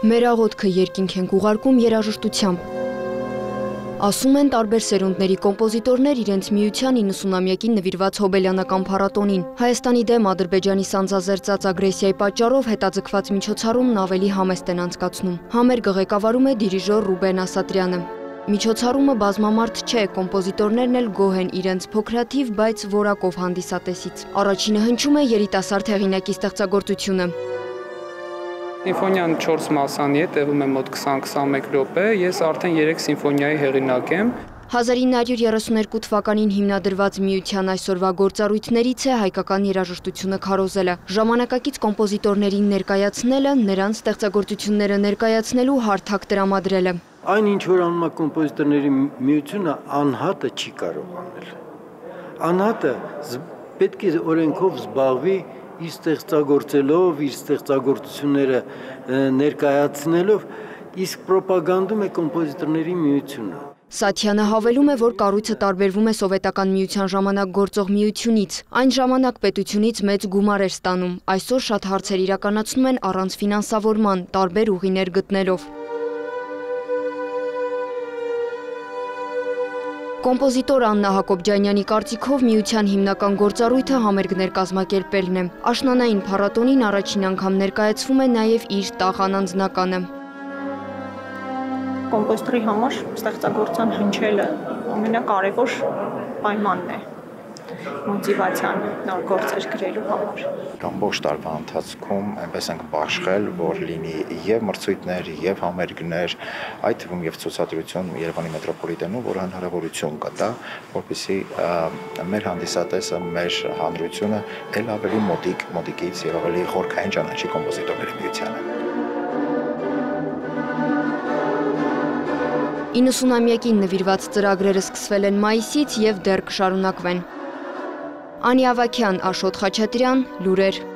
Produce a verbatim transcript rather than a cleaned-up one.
Մեր աղոթքը երկինք ենք ուղարկում երաժշտությամբ։ Ասում են տարբեր սերունդների կոմպոզիտորներ իրենց միության իննսունամյակին նվիրված հոբելյանական փառատոնին։ Հայաստանի դեմ Ադրբեջանի սանձազերծած ագրեսիայի պատճառով հետաձգված միջոցառումն ավելի համեստ են անցկացնում։ Համերգը ղեկավարում է դիրիժոր Ռուբեն Ասատրյանը։ Միջոցառումը բազմամարդ չէ, կոմպոզիտորներն էլ գոհ են իրենց փոքրաթիվ, բայց որակով հանդիսատեսից։ Առաջինը հնչում է երիտասարդ հեղինակի ստեղծագործությունը։ Սիմֆոնիան չորս մասանի է, տևում է մոտ քսան-քսանմեկ րոպե, ես արդեն երեք սիմֆոնիայի հեղինակ եմ։ հազար ինը հարյուր երեսուներկու թվականին հիմնադրված միության այսօրվա գործառույթներից է հայկական երաժշտությունը քարոզելը։ Ժամանակակից կոմպոզիտորներին ներկայացնելը, նրանց ստեղծագործությունները ներկայացնելու հարթակ տրամադրելը։ Այն ինչ որ անում է կոմպոզիտորների միությունը անհատը չի կարող անել։ Անհատը պետք է օրենքով զբաղվի իր ստեղծագործելով, իր ստեղծագործությունները ներկայացնելով, իսկ պրոպագանդում է կոմպոզիտորների միությունը։ Սաթյանը հավելում է, որ կառույցը տարբերվում է սովետական միության ժամանակ գործող միությունից։ Այն ժամանակ պետությունից մեծ գումար էր ստանում, այսօր շատ հարցեր իրականացնում են առանց ֆինանսավորման, տարբեր ուղիներ գտնելով։ Կոմպոզիտոր Աննա Հակոբյանյանի կարծիքով միության հիմնական գործառույթը համերգներ կազմակերպելն է։ Աշնանային փառատոնին առաջին անգամ ներկայացվում է նաև իր տաղ անձնականը։ Կոմպոզիտորի համար ստեղծագործության հնչելը ամենակարևոր պայմանն է մոտիվացիան նոր գործեր գրելու համար։ Ամբողջ տարվա ընթացքում այնպես ենք բաշխել, որ լինի եւ մրցույթներ, եւ համերգներ, այդ թվում եւ ցուցադրություն Երևանի մետրոպոլիտենում, որը հնարավորություն կտա, որպեսզի մեր հանդիսատեսը, մեր հանրությունը ել ավելի մոտիկ, մոտիկից եւ ավելի խորքային ճանաչի կոմպոզիտորների միությանը։ իննսունամյակին նվիրված ծրագրերը սկսվել են մայիսից եւ դեռ կշարունակվեն։ Անի Ավագյան, Աշոտ Խաչատրյան, լուրեր։